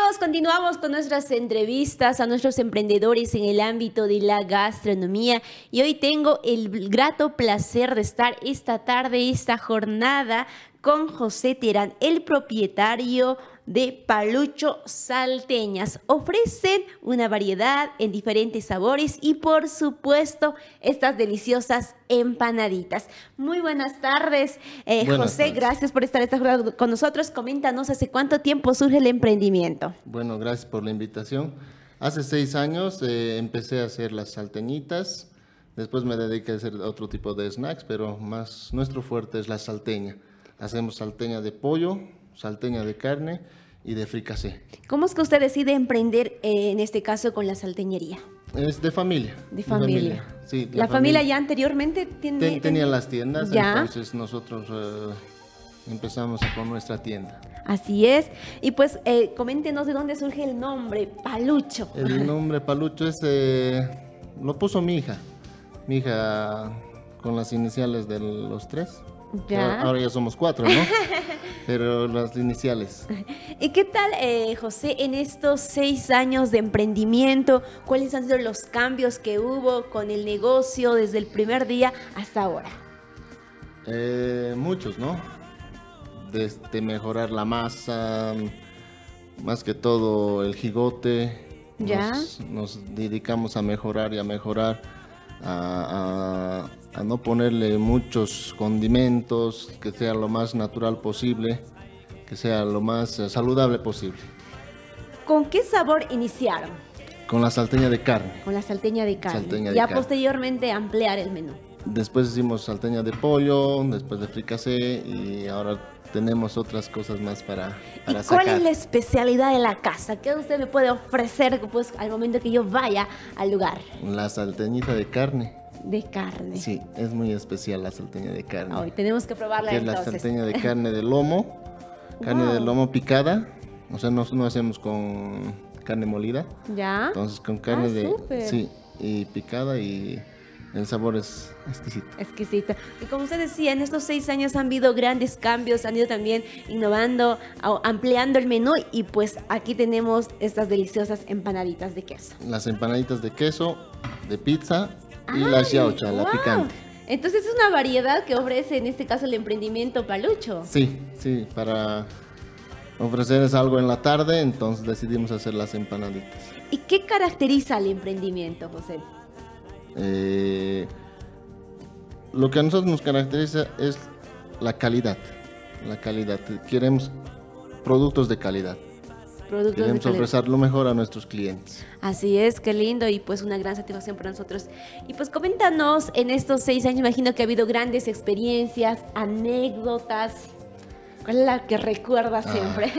amigos, continuamos con nuestras entrevistas a nuestros emprendedores en el ámbito de la gastronomía y hoy tengo el grato placer de estar esta tarde, esta jornada con José Terán, el propietario de Palucho Salteñas. Ofrecen una variedad en diferentes sabores y por supuesto estas deliciosas empanaditas. Muy buenas tardes, José, gracias por estar esta jornada con nosotros. Coméntanos, ¿hace cuánto tiempo surge el emprendimiento? Bueno, gracias por la invitación. Hace 6 años empecé a hacer las salteñitas, después me dediqué a hacer otro tipo de snacks, pero más nuestro fuerte es la salteña. Hacemos salteña de pollo, salteña de carne y de fricasé. ¿Cómo es que usted decide emprender en este caso con la salteñería? Es de familia. De familia. Sí, ¿La familia ya anteriormente tenía las tiendas, ¿ya? Entonces nosotros empezamos con nuestra tienda. Así es. Y pues coméntenos de dónde surge el nombre Palucho. El nombre Palucho lo puso mi hija. Mi hija con las iniciales de los 3. ¿Ya? Ahora ya somos 4, ¿no? Pero las iniciales. ¿Y qué tal, José, en estos 6 años de emprendimiento? ¿Cuáles han sido los cambios que hubo con el negocio desde el primer día hasta ahora? Muchos, ¿no? Desde mejorar la masa, más que todo el jigote. ¿Ya? Nos dedicamos a mejorar y a mejorar, a no ponerle muchos condimentos, que sea lo más natural posible, que sea lo más saludable posible. ¿Con qué sabor iniciaron? Con la salteña de carne. Con la salteña de carne. Salteña de ya carne. Posteriormente ampliar el menú. Después hicimos salteña de pollo, después de fricasé y ahora tenemos otras cosas más para ¿Y sacar. cuál es la especialidad de la casa? ¿Qué usted me puede ofrecer pues, al momento que yo vaya al lugar? La salteñita de carne. De carne. Sí, es muy especial la salteña de carne. Hoy tenemos que probarla Que entonces. es la salteña de carne de lomo, carne de lomo picada, o sea, no hacemos con carne molida. ¿Ya? Entonces con carne súper. sí, y picada y el sabor es exquisito. Exquisito. Y como usted decía, en estos 6 años han habido grandes cambios, han ido también innovando, ampliando el menú y pues aquí tenemos estas deliciosas empanaditas de queso. Las empanaditas de queso, de pizza y la xiaucha, la picante. Entonces es una variedad que ofrece en este caso el emprendimiento Palucho. Sí, para ofrecerles algo en la tarde, entonces decidimos hacer las empanaditas. ¿Y qué caracteriza al emprendimiento, José? Lo que a nosotros nos caracteriza es la calidad. La calidad. Queremos productos de calidad. Queremos ofrecer lo mejor a nuestros clientes. Así es, qué lindo y pues una gran satisfacción para nosotros. Y pues coméntanos, en estos 6 años imagino que ha habido grandes experiencias, anécdotas. ¿Cuál es la que recuerdas siempre?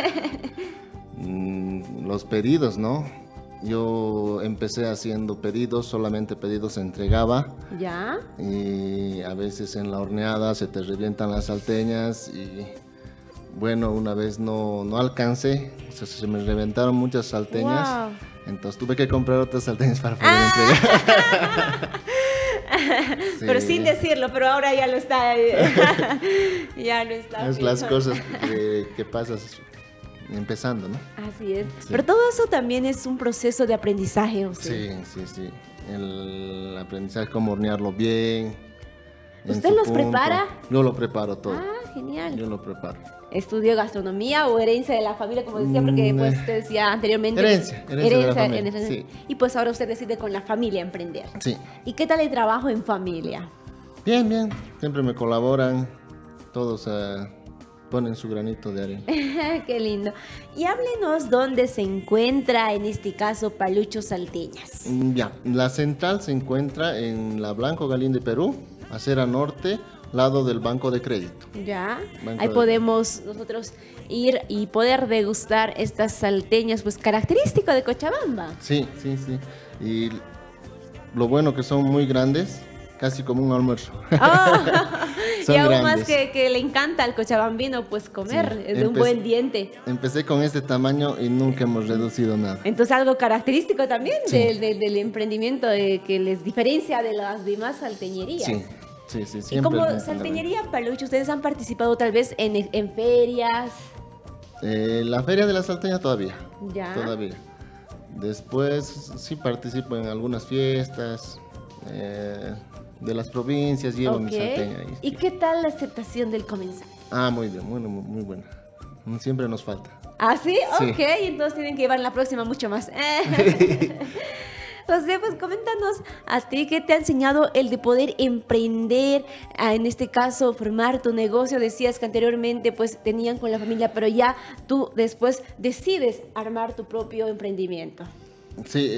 Los pedidos, ¿no? Yo empecé haciendo pedidos, solamente pedidos se entregaba. ¿Ya? Y a veces en la horneada se te revientan las salteñas y bueno, una vez no alcancé, o sea, se me reventaron muchas salteñas. Wow. Entonces tuve que comprar otras salteñas para poder entregar. Sí. Pero sin decirlo, pero ahora ya lo está. Ya lo está. Es las cosas que pasas empezando, ¿no? Así es. Sí. Pero todo eso también es un proceso de aprendizaje, ¿o sí? Sí. El aprendizaje, cómo hornearlo bien. ¿Usted los prepara? Yo lo preparo todo. Ah, genial. Yo lo preparo. ¿Estudió gastronomía o herencia de la familia, como decía? Porque pues usted decía anteriormente. Herencia de la familia, sí. Y pues ahora usted decide con la familia emprender. Sí. ¿Y qué tal el trabajo en familia? Bien. Siempre me colaboran. Todos ponen su granito de arena. Qué lindo. Y háblenos dónde se encuentra, en este caso, Palucho Salteñas. Ya, la central se encuentra en la Blanco Galíndez, Perú, acera norte, lado del Banco de Crédito. Ya, ahí podemos nosotros ir y poder degustar estas salteñas, pues característico de Cochabamba. Sí. Y lo bueno que son muy grandes, casi como un almuerzo. Oh, y aún grandes. más que le encanta al cochabambino, pues comer es de un buen diente. Empecé con este tamaño y nunca hemos reducido nada. Entonces algo característico también del emprendimiento que les diferencia de las demás salteñerías. Sí. Y como salteñería Palucho, ¿ustedes han participado tal vez en ferias? La Feria de la Salteña todavía. Ya. Todavía. Después sí participo en algunas fiestas de las provincias, llevo mi salteña ahí. ¿Y qué tal la aceptación del comensal? Muy bien, muy buena. Siempre nos falta. ¿Ah, sí? Sí. Ok, entonces tienen que llevar la próxima mucho más. José, pues coméntanos a ti qué te ha enseñado el de poder emprender, en este caso formar tu negocio. Decías que anteriormente pues tenían con la familia, pero ya tú después decides armar tu propio emprendimiento. Sí,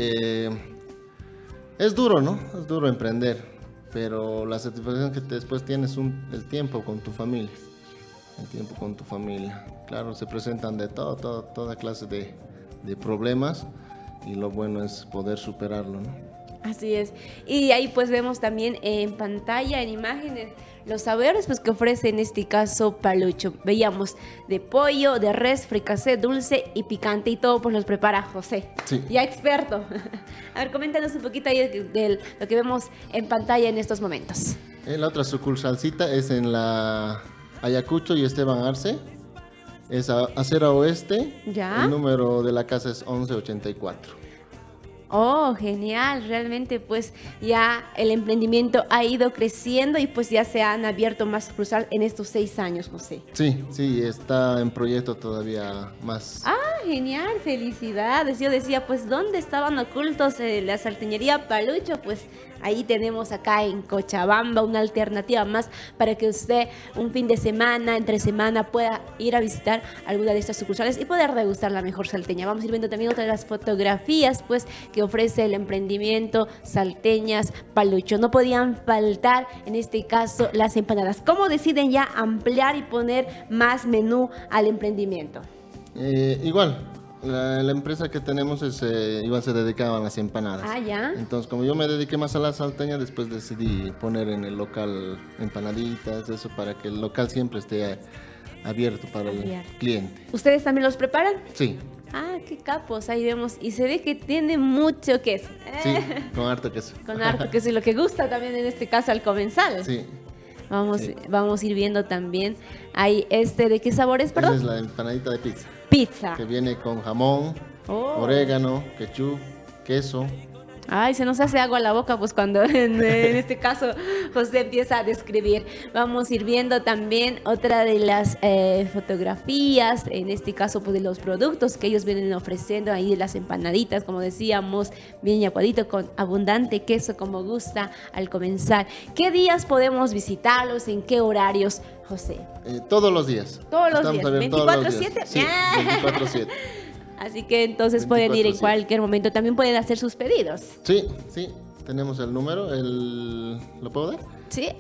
es duro, ¿no? Es duro emprender, pero la satisfacción que después tienes el tiempo con tu familia. El tiempo con tu familia. Claro, se presentan de toda clase de problemas. Y lo bueno es poder superarlo, ¿no? Así es. Y ahí pues vemos también en pantalla, en imágenes, los sabores pues que ofrece en este caso Palucho. Veíamos de pollo, de res, fricasé, dulce y picante, y todo pues los prepara José. Sí. Ya experto. A ver, coméntanos un poquito ahí de lo que vemos en pantalla en estos momentos. La otra sucursalcita es en la Ayacucho y Esteban Arce. Es Acera Oeste. Ya. El número de la casa es 1184. Oh, genial, realmente pues ya el emprendimiento ha ido creciendo y pues ya se han abierto más sucursales en estos 6 años, José. Sí, está en proyecto todavía más. Genial, felicidades. Yo decía, pues, ¿dónde estaban ocultos la salteñería Palucho? Pues ahí tenemos acá en Cochabamba una alternativa más para que usted un fin de semana, entre semana, pueda ir a visitar alguna de estas sucursales y poder degustar la mejor salteña. Vamos a ir viendo también otras de las fotografías, pues, que ofrece el emprendimiento Salteñas Palucho. No podían faltar, en este caso, las empanadas. ¿Cómo deciden ya ampliar y poner más menú al emprendimiento? Igual, la empresa que tenemos igual se dedicaba a las empanadas. Ya. Entonces, como yo me dediqué más a la salteña, después decidí poner en el local empanaditas, eso para que el local siempre esté abierto para el cliente. ¿Ustedes también los preparan? Sí. Qué capos, ahí vemos. Y se ve que tiene mucho queso. Sí, con harto queso. Con harto queso, y lo que gusta también en este caso al comensal. Sí. Vamos a ir viendo también. Hay ¿de qué sabor es, perdón? Esa es la empanadita de pizza. Pizza. Que viene con jamón, orégano, ketchup, queso. Ay, se nos hace agua a la boca pues cuando en este caso José empieza a describir. Vamos a ir viendo también otra de las fotografías, en este caso pues de los productos que ellos vienen ofreciendo ahí, las empanaditas, como decíamos, bien aguadito con abundante queso como gusta al comenzar. ¿Qué días podemos visitarlos? ¿En qué horarios, José? Todos los días. Todos los días. ¿24/7? Sí, 24/7. Así que entonces pueden ir en cualquier momento. También pueden hacer sus pedidos. Sí. Tenemos el número. ¿Lo puedo dar? Sí.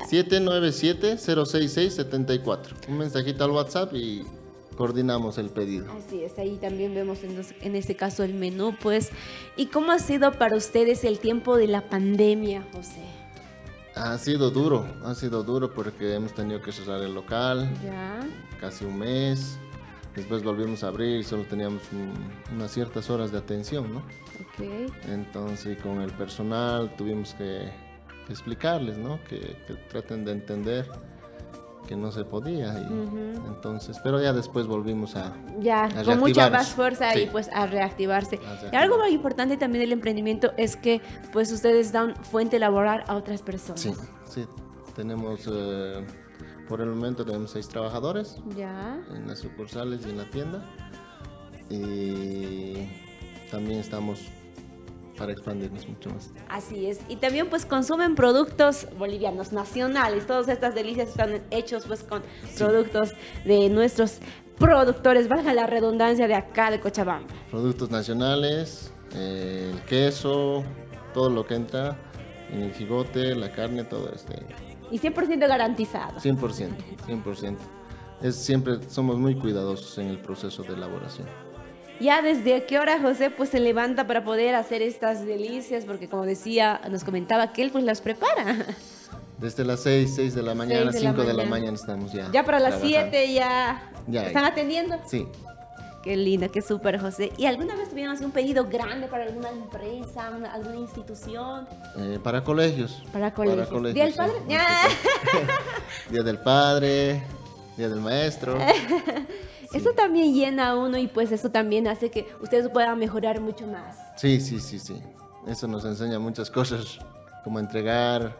797-066-74. Un mensajito al WhatsApp y coordinamos el pedido. Así es. Ahí también vemos en este caso el menú, pues. ¿Y cómo ha sido para ustedes el tiempo de la pandemia, José? Ha sido duro porque hemos tenido que cerrar el local. Ya. Casi un mes. Después volvimos a abrir y solo teníamos unas ciertas horas de atención, ¿no? Ok. Entonces, con el personal tuvimos que explicarles, ¿no? Que traten de entender que no se podía. Entonces, pero ya después volvimos a con mucha más fuerza sí. Y pues a reactivarse. Y algo muy importante también del emprendimiento es que pues ustedes dan fuente laboral a otras personas. Sí. Tenemos... Por el momento tenemos 6 trabajadores en las sucursales y en la tienda. Y también estamos para expandirnos mucho más. Así es. Y también pues consumen productos bolivianos, nacionales. Todas estas delicias están hechos pues con productos de nuestros productores, valga la redundancia, de acá de Cochabamba. Productos nacionales, el queso, todo lo que entra en el jigote, la carne, todo Y 100% garantizado. 100%. Siempre somos muy cuidadosos en el proceso de elaboración. ¿Ya desde qué hora José pues se levanta para poder hacer estas delicias? Porque como decía, nos comentaba que él pues las prepara. Desde las 6 de la mañana, 5 de la mañana estamos ya. Ya para las 7 ya ¿están atendiendo? Sí. Qué lindo, qué súper, José. ¿Y alguna vez tuvieron así un pedido grande para alguna empresa, alguna institución? Para colegios. Para colegios. ¿Día del Padre? Día del Padre, Día del Maestro. Eso también llena a uno y pues eso también hace que ustedes puedan mejorar mucho más. Sí. Eso nos enseña muchas cosas, como entregar,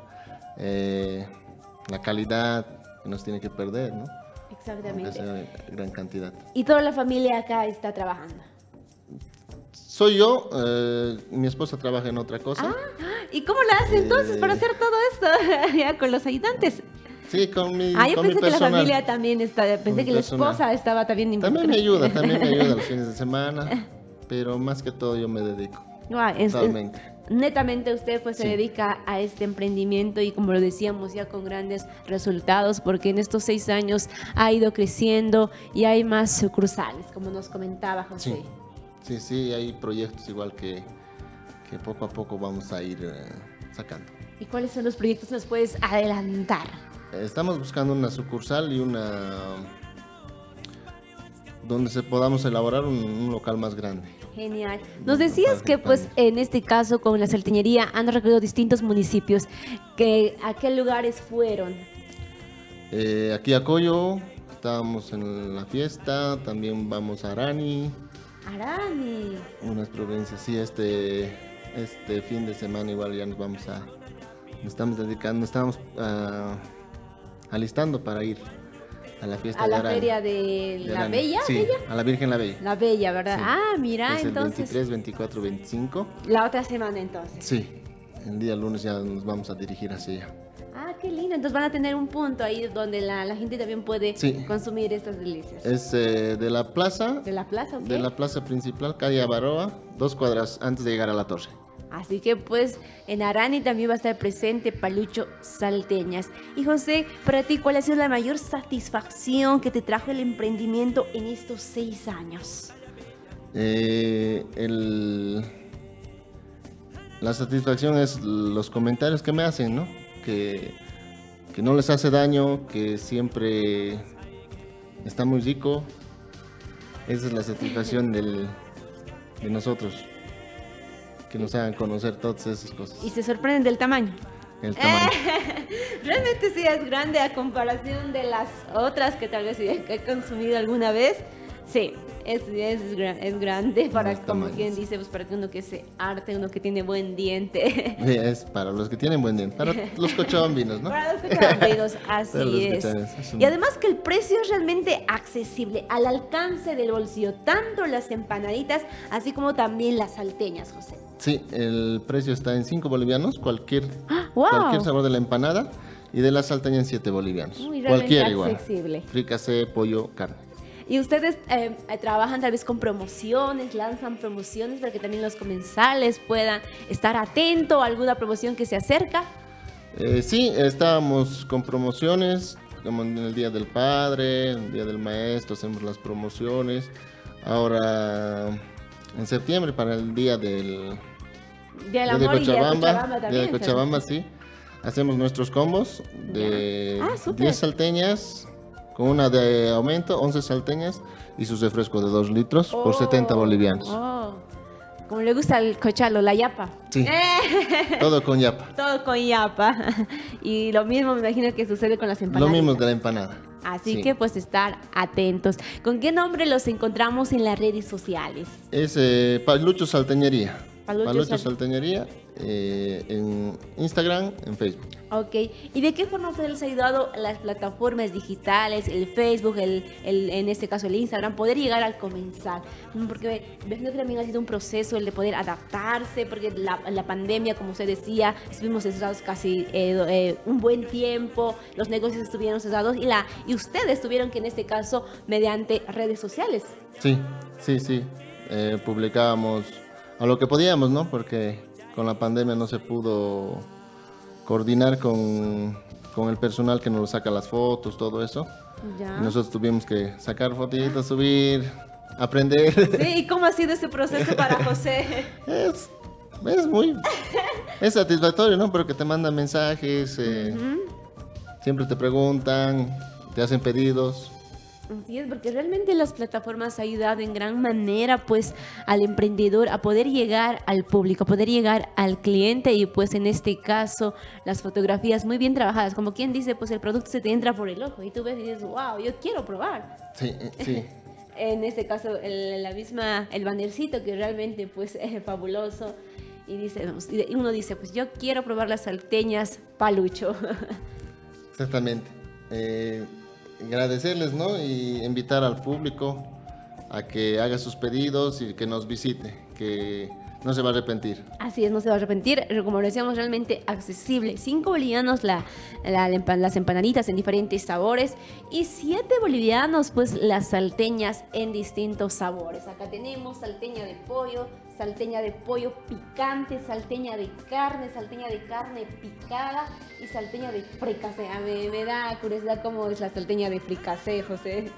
la calidad que nos tiene que perder, ¿no? Exactamente. Aunque sea gran cantidad. Y toda la familia acá está trabajando. Soy yo, mi esposa trabaja en otra cosa. ¿Y cómo la hace entonces para hacer todo esto? Ya con los ayudantes. Sí, con mi Yo con mi pensé que la personal. familia también está, pensé mi que la personal. esposa estaba también También me involucrada. ayuda los fines de semana, pero más que todo yo me dedico. Totalmente. Netamente usted pues se Sí. dedica a este emprendimiento y como lo decíamos ya con grandes resultados porque en estos 6 años ha ido creciendo y hay más sucursales, como nos comentaba José. Sí, hay proyectos igual que poco a poco vamos a ir sacando. ¿Y cuáles son los proyectos que nos puedes adelantar? Estamos buscando una sucursal y donde podamos elaborar un local más grande. Genial. Nos decías que pues en este caso con la salteñería han recorrido distintos municipios. ¿A qué lugares fueron? Aquí a Coyo, estábamos en la fiesta, también vamos a Arani, Arani. unas provincias, sí, este fin de semana igual ya nos estamos dedicando, estamos alistando para ir a la fiesta A de la Arani. feria de la Arani. Bella. Sí, ¿Bella? a la Virgen la Bella. La Bella, ¿verdad? Sí. Mira, Es el entonces. 23, 24, 25. La otra semana entonces. Sí, el día lunes ya nos vamos a dirigir hacia allá. Qué lindo. Entonces van a tener un punto ahí donde la gente también puede Sí. consumir estas delicias. Es de la plaza, ¿De la plaza o qué? de la plaza principal, calle Avaroa, 2 cuadras antes de llegar a la torre. Así que pues en Arani también va a estar presente Palucho Salteñas. Y José, para ti, ¿cuál ha sido la mayor satisfacción que te trajo el emprendimiento en estos 6 años? La satisfacción es los comentarios que me hacen, ¿no? Que no les hace daño, que siempre está muy rico. Esa es la satisfacción de nosotros, que nos hagan conocer todas esas cosas. Y se sorprenden del tamaño. El tamaño. Realmente sí es grande a comparación de las otras que tal vez sí he consumido alguna vez. Sí, es grande para, Los como tamaños. quien dice, pues para que uno que se arte, uno que tiene buen diente. Sí, es para los que tienen buen diente, para los cochabambinos, ¿no? Para los cochabambinos, Para así los es. cochabambinos, es un- Y además que el precio es realmente accesible, al alcance del bolsillo, tanto las empanaditas, así como también las salteñas, José. Sí, el precio está en 5 bolivianos, cualquier ¡Wow! sabor de la empanada, y de la salteña en 7 bolivianos. Muy realmente Cualquiera igual. accesible. Fricasé, pollo, carne. Y ustedes trabajan tal vez con promociones, lanzan promociones para que también los comensales puedan estar atentos a alguna promoción que se acerca. Sí, estábamos con promociones, como en el Día del Padre, el Día del Maestro, hacemos las promociones. Ahora, en septiembre, para el Día del Día del Día de amor y Día de Cochabamba, Cochabamba Día también. de Cochabamba, sí. Hacemos nuestros combos de Ya. Súper. 10 salteñas, con una de aumento, 11 salteñas y sus refrescos de 2 litros por 70 bolivianos. Como le gusta el cochalo, la yapa. Sí, todo con yapa. Todo con yapa. Y lo mismo me imagino que sucede con las Lo empanadas. mismo de la empanada. Así Sí. que pues estar atentos. ¿Con qué nombre los encontramos en las redes sociales? Es Palucho Salteñería. Palucho Salteñería en Instagram, en Facebook. Ok, ¿y de qué forma usted les ha ayudado las plataformas digitales, el Facebook, en este caso el Instagram, poder llegar al comensal? Porque veo que también ha sido un proceso el de poder adaptarse, porque la pandemia, como usted decía, estuvimos cerrados casi un buen tiempo, los negocios estuvieron cerrados y ustedes tuvieron que en este caso mediante redes sociales. Sí. Publicábamos a lo que podíamos, ¿no? Porque con la pandemia no se pudo coordinar con el personal que nos saca las fotos, todo eso. Ya. Y nosotros tuvimos que sacar fotitos, subir, aprender. Sí, ¿y cómo ha sido ese proceso para José? Es satisfactorio, ¿no? Porque te mandan mensajes, siempre te preguntan, te hacen pedidos. Así es, porque realmente las plataformas han ayudado en gran manera pues al emprendedor a poder llegar al público, a poder llegar al cliente y pues en este caso las fotografías muy bien trabajadas, como quien dice pues el producto se te entra por el ojo y tú ves y dices, wow, yo quiero probar. Sí. en este caso el bannercito que realmente pues es fabuloso. Y uno dice, pues yo quiero probar las salteñas Palucho. Exactamente. Agradecerles, ¿no? Y invitar al público a que haga sus pedidos y que nos visite, que no se va a arrepentir. Así es, no se va a arrepentir. Como lo decíamos, realmente accesible. 5 bolivianos las empanaditas en diferentes sabores y 7 bolivianos pues las salteñas en distintos sabores. Acá tenemos salteña de pollo picante, salteña de carne picada y salteña de fricasé. Me da curiosidad cómo es la salteña de fricasé, José.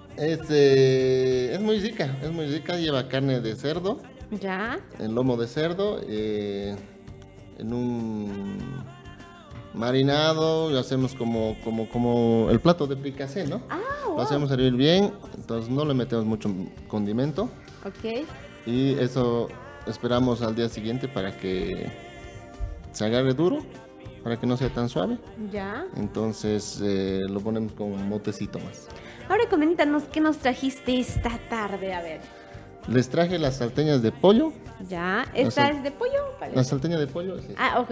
Es muy rica, lleva carne de cerdo. ¿Ya? El lomo de cerdo, en un marinado, lo hacemos como el plato de fricasé, ¿no? Wow. Lo hacemos hervir bien, entonces no le metemos mucho condimento. Ok. Y eso esperamos al día siguiente para que se agarre duro, para que no sea tan suave. Ya. Entonces lo ponemos con un motecito más. Ahora coméntanos qué nos trajiste esta tarde, a ver. Les traje las salteñas de pollo. Ya, ¿esta es de pollo? La salteña de pollo. Sí. Ok.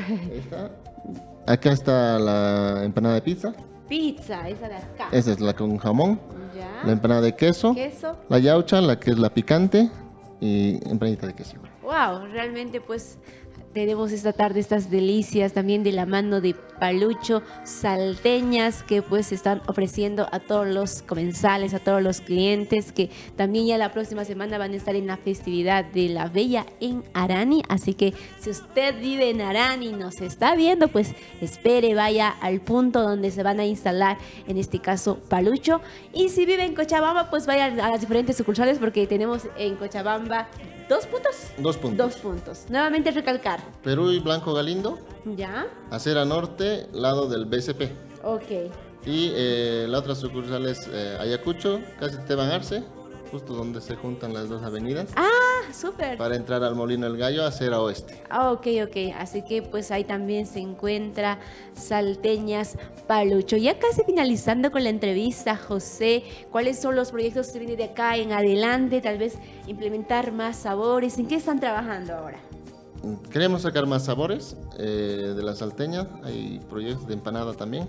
Acá está la empanada de pizza. Pizza, esa de acá. Esa es la con jamón. Ya. La empanada de queso. La yaucha, la que es la picante. Y empanadita de queso. Wow, realmente pues tenemos esta tarde estas delicias también de la mano de Palucho, salteñas que pues están ofreciendo a todos los comensales, a todos los clientes que también ya la próxima semana van a estar en la festividad de la Bella en Arani. Así que si usted vive en Arani y nos está viendo, pues espere, vaya al punto donde se van a instalar, en este caso Palucho. Y si vive en Cochabamba, pues vaya a las diferentes sucursales porque tenemos en Cochabamba ¿2 puntos? 2 puntos. 2 puntos. Nuevamente recalcar. Perú y Blanco Galindo. Ya. Acera Norte, lado del BCP. Ok. Y la otra sucursal es Ayacucho, casi Teban Arce, justo donde se juntan las dos avenidas. Ah, súper. Para entrar al Molino El Gallo, acera oeste. Ok. Así que pues ahí también se encuentra Salteñas Palucho. Ya casi finalizando con la entrevista, José, ¿cuáles son los proyectos que se vienen de acá en adelante? Tal vez implementar más sabores. ¿En qué están trabajando ahora? Queremos sacar más sabores de la salteña. Hay proyectos de empanada también.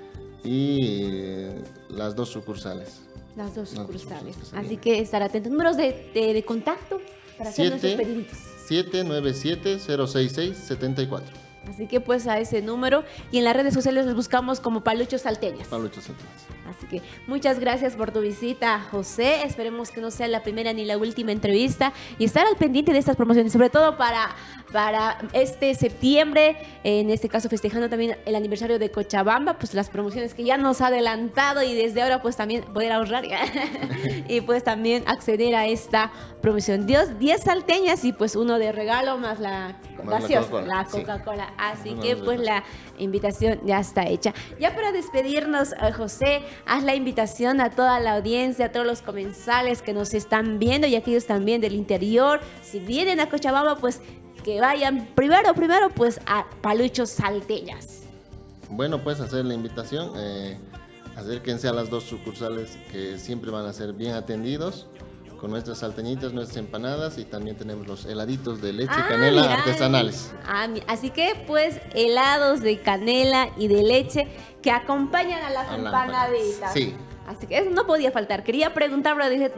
Y las dos sucursales. Las dos sucursales. Así que estar atentos. Números de contacto para hacer nuestros pediditos. 797-066-74. Así que pues a ese número y en las redes sociales los buscamos como Palucho Salteñas. Palucho Salteñas. Así que muchas gracias por tu visita, José. Esperemos que no sea la primera ni la última entrevista y estar al pendiente de estas promociones, sobre todo para este septiembre, en este caso festejando también el aniversario de Cochabamba, pues las promociones que ya nos ha adelantado y desde ahora pues también poder ahorrar y pues también acceder a esta promoción. 10 salteñas y pues uno de regalo más la gaseosa, la Coca-Cola. Sí. Así que pues la invitación ya está hecha. Ya para despedirnos, José, haz la invitación a toda la audiencia, a todos los comensales que nos están viendo y aquellos también del interior. Si vienen a Cochabamba, pues que vayan primero pues a Palucho Salteñas. Bueno, pues hacer la invitación, acérquense a las dos sucursales que siempre van a ser bien atendidos con nuestras salteñitas, nuestras empanadas y también tenemos los heladitos de leche y canela artesanales. Así que pues helados de canela y de leche que acompañan a las empanaditas. Sí. Así que eso no podía faltar. Quería preguntar, pero dije,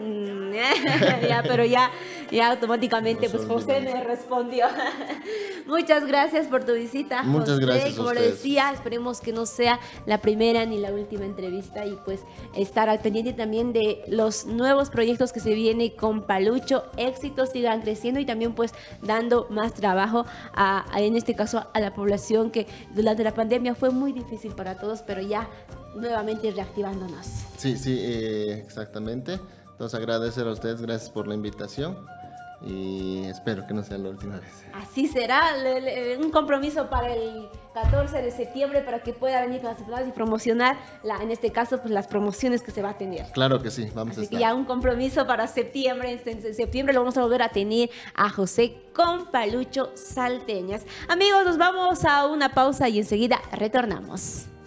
pero ya automáticamente pues José me respondió. Muchas gracias por tu visita, Muchas José. gracias. Como lo decía, esperemos que no sea la primera ni la última entrevista y pues estar al pendiente también de los nuevos proyectos que se viene con Palucho. Éxitos, sigan creciendo y también pues dando más trabajo en este caso a la población que durante la pandemia fue muy difícil para todos, pero ya nuevamente reactivándonos. Sí, exactamente. Entonces agradecer a ustedes, gracias por la invitación y espero que no sea la última vez. Así será, un compromiso para el 14 de septiembre para que pueda venir con las empanadas y promocionar, en este caso, pues las promociones que se va a tener. Claro que sí, vamos a estar. Así que ya un compromiso para septiembre. En septiembre lo vamos a volver a tener a José con Palucho Salteñas. Amigos, nos vamos a una pausa y enseguida retornamos.